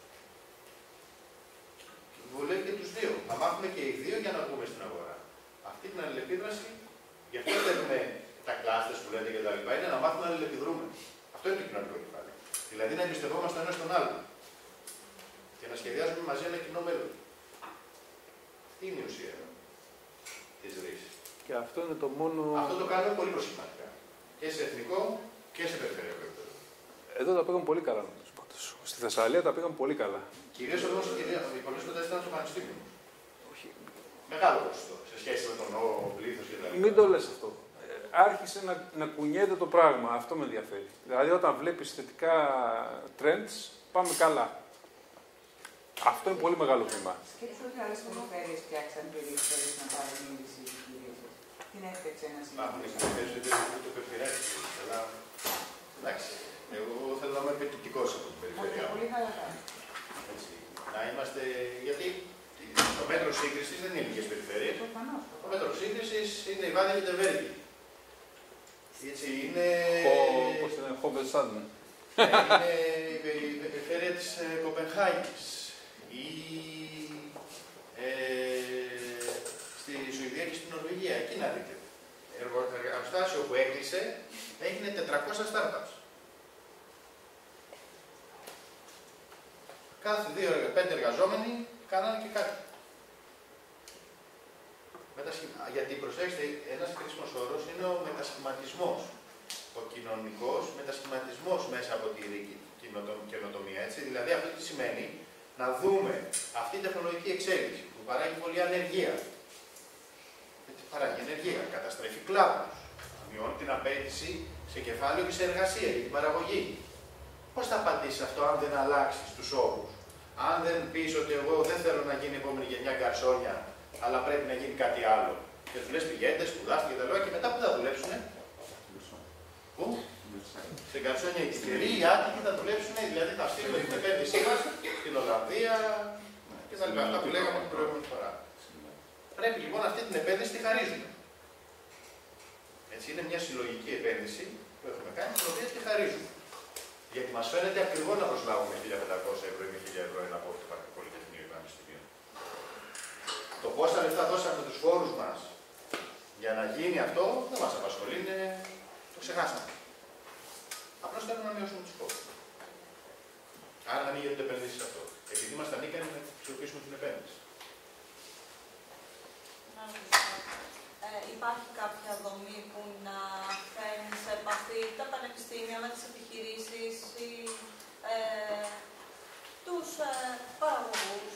Βολεύει και τους δύο. Να μάθουμε και οι δύο για να βγούμε στην αγορά. Αυτή την αλληλεπίδραση, γι' αυτό θέλουμε τα κλάστες που λέτε και τα λοιπά, είναι να μάθουμε να αλληλεπιδρούμε. Αυτό είναι το κοινωνικό κεφάλαιο. Δηλαδή να εμπιστευόμαστε ένα στον άλλον και να σχεδιάζουμε μαζί ένα κοινό μέλλον. Αυτή είναι η ουσία της ΡΙΣ. Και αυτό είναι το μόνο. Αυτό το κάνουμε πολύ προσχηματικά. Και σε εθνικό και σε περιφερειακό επίπεδο. Εδώ τα πήγαν πολύ καλά, νομίζω. Στη Θεσσαλία τα πήγαν πολύ καλά. Κυρίως εδώ οι πολλές σπουδές ήταν στο πανεπιστήμιο. Όχι. Μεγάλο ποσοστό σε σχέση με τον πλήθος και τα λοιπά. Μην το λες αυτό. Άρχισε να, να κουνιέται το πράγμα. Αυτό με ενδιαφέρει. Δηλαδή, όταν βλέπεις θετικά trends, πάμε καλά. Αυτό είναι πολύ μεγάλο βήμα. Σκέψου ότι άλλες περιφέρειες φτιάξαν περιφέρειες να πάρουν είδηση επιχειρήσεις. Την έφτιαξε ένας Υπάρχουν οι περιφέρειες που το περιφερειάζει. Αλλά εντάξει. Εγώ θέλω να είμαι επικριτικός από την περιφέρεια. Πολύ καλά κάνει. Να είμαστε. Γιατί το μέτρο σύγκρισης δεν είναι λίγες περιφέρειες. Το μέτρο σύγκρισης είναι η Βάδη και η Τεβέρκη. Έτσι είναι. Πώς είναι, Χόμπελσάντεν. Είναι η περιφέρεια της Κοπενχάγης. Ή ε, στη Σουηδία και στην Νορβηγία. Εκεί να δείτε. Εργοστάσιο που έκλεισε έγινε τετρακόσια startups. Κάθε δύο πέντε εργαζόμενοι κάνανε και κάτι. Μετασχημα... Γιατί προσέξτε, ένας κρίσιμος όρος είναι ο μετασχηματισμός. Ο κοινωνικός μετασχηματισμός μέσα από τη καινοτομία. Έτσι. Δηλαδή αυτό τι σημαίνει, να δούμε αυτή η τεχνολογική εξέλιξη που παράγει πολλή ανεργία. Γιατί παράγει ανεργία, καταστρέφει κλάδους, μειώνει την απέτηση σε κεφάλαιο και σε εργασία για την παραγωγή. Πώς θα απαντήσεις αυτό αν δεν αλλάξεις τους όρους? Αν δεν πεις ότι εγώ δεν θέλω να γίνει η επόμενη γενιά γκαρσόνια, αλλά πρέπει να γίνει κάτι άλλο. Και του λες πηγαίνετε, σπουδάστε και τα λόγια και μετά που θα δουλέψουνε? Πού? Στην γκαρσόνια οι τυχεροί, οι άτυχοι θα δουλέψουν, δηλαδή θα στείλουμε την επένδυσή μας στην Ολλανδία και τα λοιπά. Αυτά που λέγαμε την προηγούμενη φορά. Πρέπει λοιπόν αυτή την επένδυση τη χαρίζουμε. Έτσι είναι μια συλλογική επένδυση που έχουμε κάνει, την οποία τη χαρίζουμε. Γιατί μας φαίνεται ακριβώς να προσλάβουμε χίλια πεντακόσια ευρώ ή χίλια ευρώ ένα από το Πολυτεχνείο ή Πανεπιστήμιο. Το πόσα λεφτά δώσαμε τους φόρους μας για να γίνει αυτό δεν μας απασχολεί, είναι... το ξεχάσαμε. Απλώς θέλουμε να μειώσουμε τους φόρους. Άρα να μην γίνονται επενδύσεις σε αυτό. Επειδή ήμασταν ικανοί να αξιοποιήσουμε την επένδυση. Ε, υπάρχει κάποια δομή που να φέρνει σε επαφή τα πανεπιστήμια με τις επιχειρήσεις ή ε, τους ε, παραγωγούς?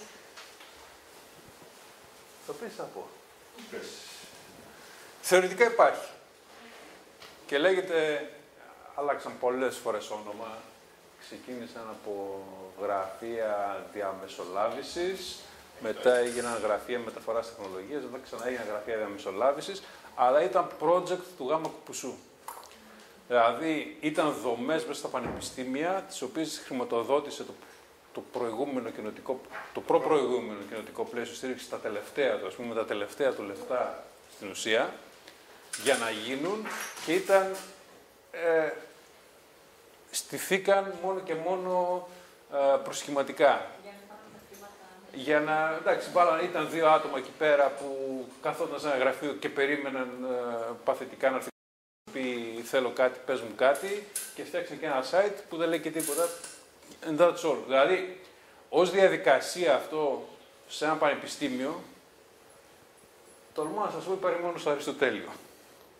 Το πεις να πω. Θεωρητικά υπάρχει. Και λέγεται, άλλαξαν πολλές φορές όνομα. Ξεκίνησαν από γραφεία διαμεσολάβησης, μετά έγιναν γραφεία μεταφοράς τεχνολογίας, μετά ξανά έγιναν γραφεία διαμεσολάβησης, αλλά ήταν project του Γάμα Κουπουσού. Δηλαδή, ήταν δομές μέσα στα πανεπιστήμια, τις οποίες χρηματοδότησε το, το προηγούμενο κοινοτικό, το προπροηγούμενο κοινοτικό πλαίσιο στήριξη τα τελευταία του, ας πούμε, τα τελευταία του λεφτά στην ουσία, για να γίνουν και ήταν, ε, στηθήκαν μόνο και μόνο ε, προσχηματικά. Για να, εντάξει, βάλαν, ήταν δύο άτομα εκεί πέρα που καθόταν σε ένα γραφείο και περίμεναν ε, παθητικά να έρθει να πει θέλω κάτι, πες μου κάτι και φτιάξαν και ένα site που δεν λέει και τίποτα. And that's all. Δηλαδή, ως διαδικασία αυτό σε ένα πανεπιστήμιο, τολμώ να σας πω υπάρχει μόνο στο Αριστοτέλειο.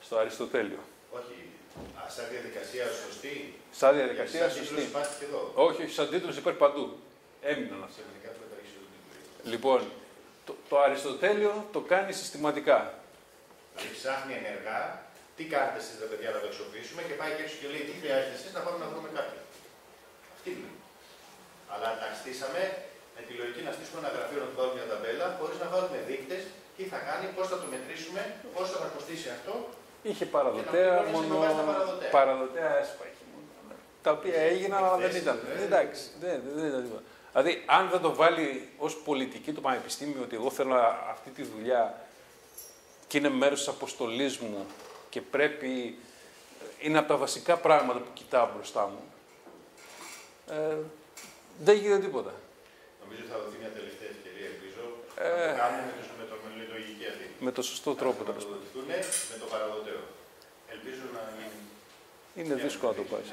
Στο Αριστοτέλειο. Όχι. Α, σαν διαδικασία σωστή. Σαν διαδικασία σαν σωστή. τίτλος υπάρχει και εδώ. Όχι, όχι, σαν τίτλος υπάρχει παντού. Έμειναν αυτά. Σημαντικά του μεταρρύξει το τίτλο. Λοιπόν, το, το Αριστοτέλειο το κάνει συστηματικά. Δηλαδή ψάχνει ενεργά τι κάνετε εσείς τα παιδιά να το εξοπλίσουμε και πάει και έξω και λέει τι χρειάζεται εσείς να πάμε να βρούμε κάποιον. Αυτή είναι. Αλλά τα στήσαμε με τη λογική να στήσουμε ένα γραφείο να του βάλουμε μια ταμπέλα, χωρίς να βάλουμε δείκτες, τι θα κάνει, πώς θα το μετρήσουμε, πόσο θα κοστίσει αυτό. Είχε παραδοτέα, μόνο παραδοτέα. παραδοτέα έσπα είχε μόνο. Τα οποία έγιναν, αλλά δεν ήταν. Εντάξει, δεν, δεν ήταν τίποτα. Δηλαδή, αν δεν το βάλει ως πολιτική το πανεπιστήμιο, ότι εγώ θέλω αυτή τη δουλειά και είναι μέρος της αποστολής μου και πρέπει, είναι από τα βασικά πράγματα που κοιτάω μπροστά μου, ε, δεν γίνεται τίποτα. Νομίζω θα δοθεί μια τελευταία ευκαιρία, ελπίζω, Ε, να το κάνουμε με, το, με, το, με τη λογική αυτή. Με το σωστό τρόπο, να τέλος το πάντων. δοθούν με το παραδοτέο. Ελπίζω να γίνει. Είναι δύσκολο να το πάει.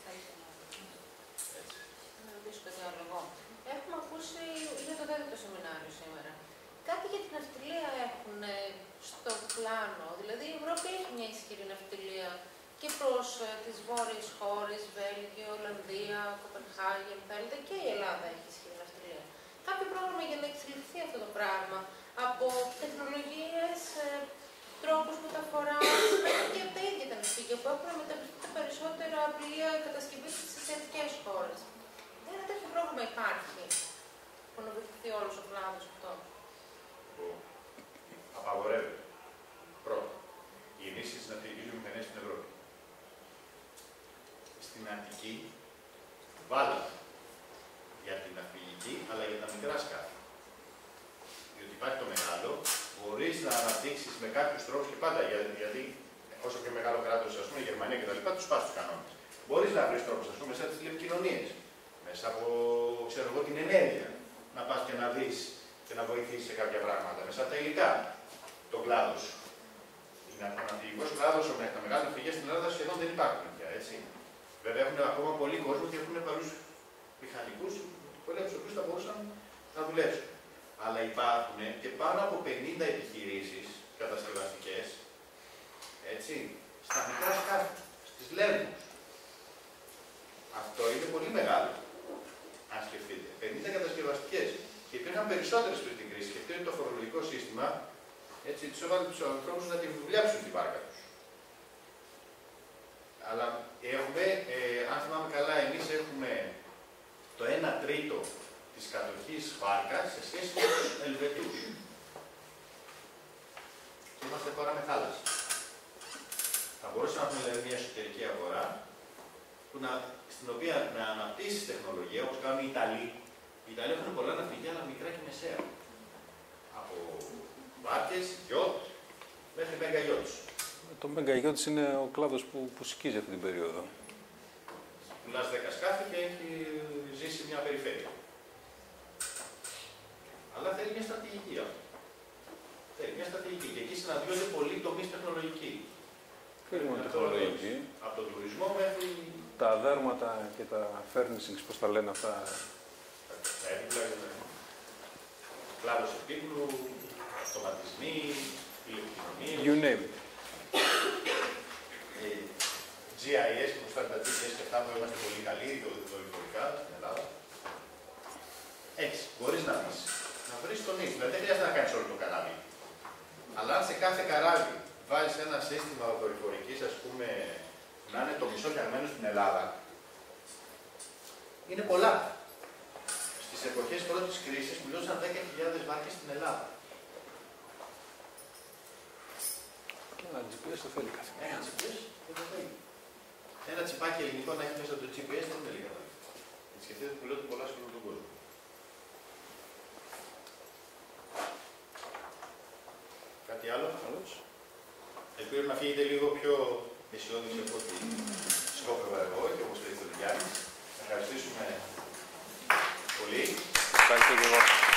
Έχουμε ακούσει για το τέταρτο σεμινάριο σήμερα. Κάτι για την ναυτιλία έχουν στο πλάνο. Δηλαδή η Ευρώπη έχει μια ισχυρή ναυτιλία και προς ε, τις βόρειες χώρες, Βέλγιο, Ολλανδία, Κοπενχάγεν, θέλετε, και η Ελλάδα έχει ισχυρή ναυτιλία. Κάποιο πρόγραμμα για να εξελιχθεί αυτό το πράγμα από τεχνολογίες, ε, τρόπους μεταφοράς, μέχρι και από τα ίδια τα ναυπηγεία που έχουν μεταπιστεί τα περισσότερα πλοία κατασκευή στις ασιατικές χώρες. Ένα τέτοιο πρόγραμμα υπάρχει που να βοηθηθεί όλος ο κλάδος αυτό. Απαγορεύεται. Πρώτον, οι ενίσχυση της ναυτιλικής βιομηχανίας στην Ευρώπη. Στην Αττική βάλαμε για την ναυπηγική, αλλά για τα μικρά σκάφη. Διότι υπάρχει το μεγάλο, μπορείς να αναπτύξεις με κάποιους τρόπους και πάντα, γιατί όσο και μεγάλο κράτος, ας πούμε, η Γερμανία κτλ., τους πας τους κανόνες. Μπορείς να βρεις τρόπους, ας πούμε, μέσα από τις τηλεπικοινωνίες, μέσα από, ξέρω εγώ, την ενέργεια, να πας και να δεις και να βοηθήσεις σε κάποια πράγματα, μέσα από τα υλικά, τον κλάδο σου. Ο ναυπηγικός κλάδος, τα μεγάλα ναυπηγεία στην Ελλάδα σχεδόν δεν υπάρχουν πια, έτσι. Βέβαια έχουν ακόμα πολλοί κόσμο και έχουν παρούς μηχανικούς, πολλοί από τους οποίους θα μπορούσαν να δουλέψουν. Αλλά υπάρχουν και πάνω από πενήντα επιχειρήσεις κατασκευαστικές, έτσι, στα μικρά σκάφη, στις Λέρμους. Αυτό είναι πολύ μεγάλο, αν σκεφτείτε. πενήντα κατασκευαστικές. Και υπήρχαν περισσότερες πριν την κρίση. Και αυτό είναι το φορολογικό σύστημα, έτσι, τους έβαλε τους ανθρώπους να τη δουλέψουν την βάρκα τους. Αλλά έχουμε, ε, αν θυμάμαι καλά, εμείς έχουμε το ένα τρίτο της κατοχής βάρκας σε σχέση με τους Ελβετούς. Και είμαστε χώρα με θάλασσα. Θα μπορούσαμε να έχουμε δηλαδή μια εσωτερική αγορά που να, στην οποία να αναπτύσσει τεχνολογία, όπως κάνουν οι Ιταλοί. Οι Ιταλοί έχουν πολλά ναυπηγεία, αλλά μικρά και μεσαία. Από βάρκες, γιότ, μέχρι μέγα γιότς. Το μέγα γιότς είναι ο κλάδος που, που σκίζει αυτή την περίοδο. Πουλάς δέκα σκάφη και έχει ζήσει μια περιφέρεια. Αλλά θέλει μια στρατηγική αυτό. Θέλει μια στρατηγική. Και εκεί συναντιόνται πολλοί τομείς τεχνολογικοί. Θέλει μόνο τεχνολογική. Από τον τουρισμό μέχρι. Τα δέρματα και τα furnishings, πώς τα λένε αυτά. Τα έπιπλα, κλάδος επίπλου, αυτοματισμοί, ηλεκτρονίες. You name it. τζι άι ες, που φτάνει τα τζι πι ες και αυτά που είμαστε πολύ καλοί, δορυφορικά στην Ελλάδα. Έχεις, μπορείς να βρεις. Να βρεις τον ήλιο. Δηλαδή δεν χρειάζεται να κάνεις όλο το καράβι. Αλλά αν σε κάθε καράβι βάλεις ένα σύστημα δορυφορικής, ας πούμε, να είναι το μισό φτιαγμένο στην Ελλάδα, είναι πολλά. Στις εποχές πρώτης κρίσης μιλούσαν δέκα χιλιάδες βάρκες στην Ελλάδα. Και ένα τζι πι ες το θέλει κάθε Ένα τζι πι ες δεν το θέλει. Ένα τσιπάκι ελληνικό να έχει μέσα το τζι πι ες δεν είναι λίγα. Σκεφτείτε που λέω πολλά σε όλο τον κόσμο. Κάτι άλλο? Καλώς. Ελπίζω να φύγετε λίγο πιο αισιόδοξοι από ό,τι σκόπευα εγώ και όπως το είπε ο Γιάννης. Να ευχαριστήσουμε πολύ. Ευχαριστώ και εγώ.